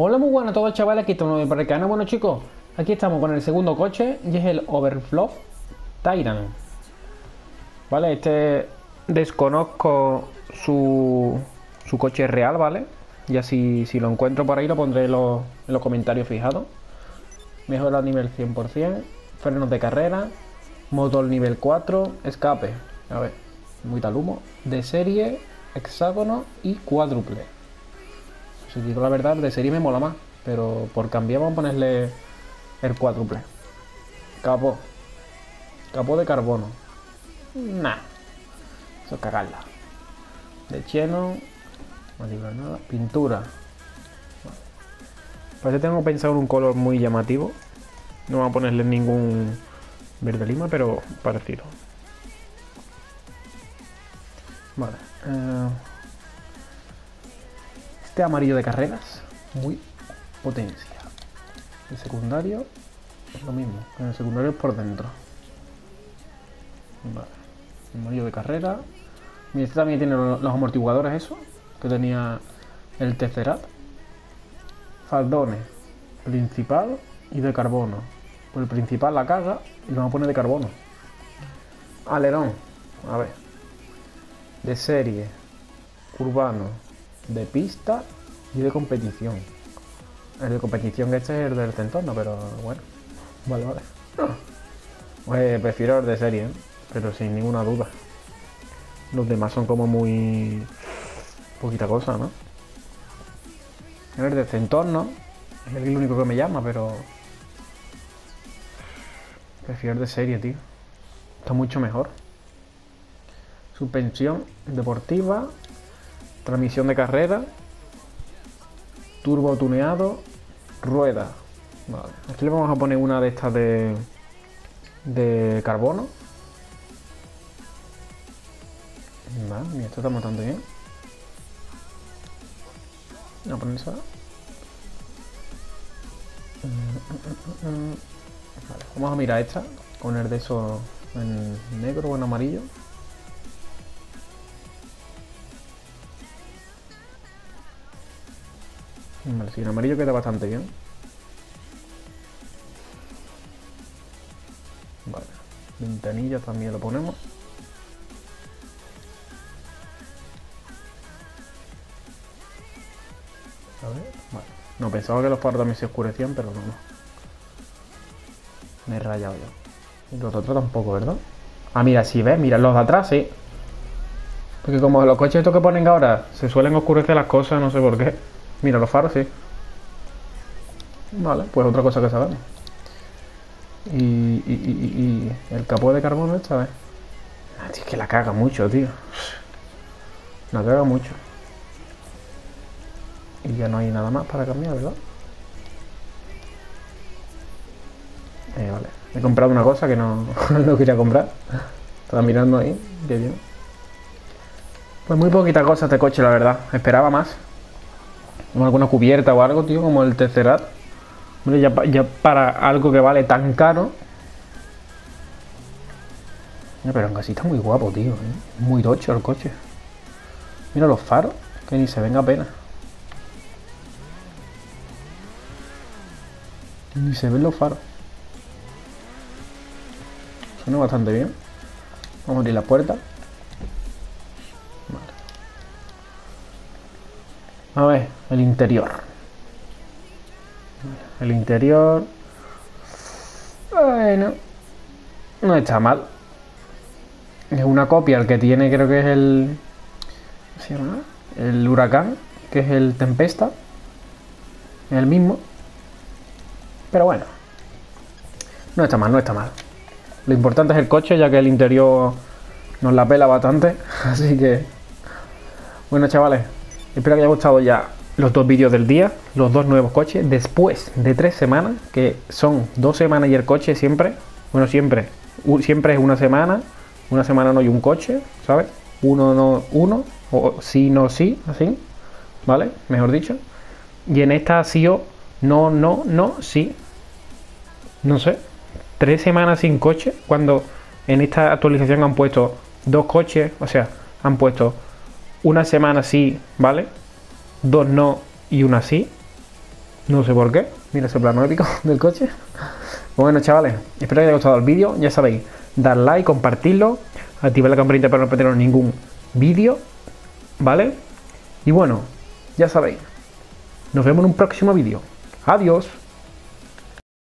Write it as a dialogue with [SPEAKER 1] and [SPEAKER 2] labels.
[SPEAKER 1] Hola, muy buenas a todos, chavales, aquí estamos para el canal. Bueno, chicos, aquí estamos con el segundo coche y es el Overflow Tyrant. Vale, este desconozco su coche real, ¿vale? Ya si lo encuentro por ahí lo pondré en los comentarios fijados. Mejora nivel 100%, frenos de carrera, motor nivel 4, escape, a ver, muy tal humo, de serie, hexágono y cuádruple. Si digo la verdad, de serie me mola más, pero por cambiar vamos a ponerle el cuádruple. Capó. Capó de carbono. Nah. Eso es cagarla. De lleno. No digo nada. Pintura. Vale. Parece que tengo pensado en un color muy llamativo. No vamos a ponerle ningún verde lima, pero parecido. Vale. Este amarillo de carreras. Muy potencia. El secundario es lo mismo. En el secundario es por dentro. Vale. Amarillo de carrera. Mira, este también tiene los amortiguadores, eso. Que tenía el Tesseract. Faldones. Principal y de carbono. Pues el principal la caga y lo vamos a poner de carbono. Alerón. A ver. De serie. Urbano. De pista y de competición. El de competición este es el del Centorno, pero bueno. Vale, vale. Pues prefiero el de serie, ¿eh? Pero sin ninguna duda. Los demás son como muy... poquita cosa, ¿no? El de Centorno es el único que me llama, pero... prefiero el de serie, tío. Está mucho mejor. Suspensión deportiva. Transmisión de carrera. Turbo tuneado. Rueda. Vale. Aquí le vamos a poner una de estas de carbono. Vale, mira, esto está bastante bien. Voy a poner esa. Vale, vamos a mirar esta. Poner de eso en negro o en amarillo. Vale, sí, en amarillo queda bastante bien. Vale, ventanillas también lo ponemos. A ver, vale. No, pensaba que los faros también se oscurecían, pero no. Me he rayado yo. Y los otros tampoco, ¿verdad? Ah, mira, si ves, mira, los de atrás sí. Porque como los coches estos que ponen ahora se suelen oscurecer las cosas, no sé por qué. Mira, los faros sí. Vale, pues otra cosa que sabemos. Y el capó de carbono esta vez. Ah, tío, es que la caga mucho, tío. La caga mucho. Y ya no hay nada más para cambiar, ¿verdad? Vale. He comprado una cosa que no, no quería comprar. Estaba mirando ahí. Qué bien. Pues muy poquita cosa este coche, la verdad. Esperaba más. Alguna cubierta o algo, tío, como el Tesseract. Hombre, ya para algo que vale tan caro. Pero aún así está muy guapo, tío, ¿eh? Muy tocho el coche. Mira los faros, que ni se ven apenas. Ni se ven los faros. Suena bastante bien. Vamos a abrir la puerta. Vale. A ver, el interior. El interior... bueno, no está mal. Es una copia, el que tiene creo que es el... ¿cómo se llama? El Huracán, que es el Tempesta. Es el mismo. Pero bueno. No está mal, no está mal. Lo importante es el coche, ya que el interior nos la pela bastante. Así que... bueno, chavales. Espero que os haya gustado ya los dos vídeos del día. Los dos nuevos coches. Después de 3 semanas. Que son 2 semanas y el coche siempre. Bueno, siempre. Siempre es una semana. Una semana no hay un coche, ¿sabes? Uno no uno. O sí, no sí. Así. ¿Vale? Mejor dicho. Y en esta ha sido no, no, no, sí. No sé. 3 semanas sin coche. Cuando en esta actualización han puesto 2 coches. O sea, han puesto una semana sí, ¿vale? 2 no y una sí. No sé por qué. Mira ese plano épico del coche. Bueno, chavales, espero que os haya gustado el vídeo. Ya sabéis, dar like, compartirlo, activar la campanita para no perderos ningún vídeo, ¿vale? Y bueno, ya sabéis, nos vemos en un próximo vídeo. Adiós.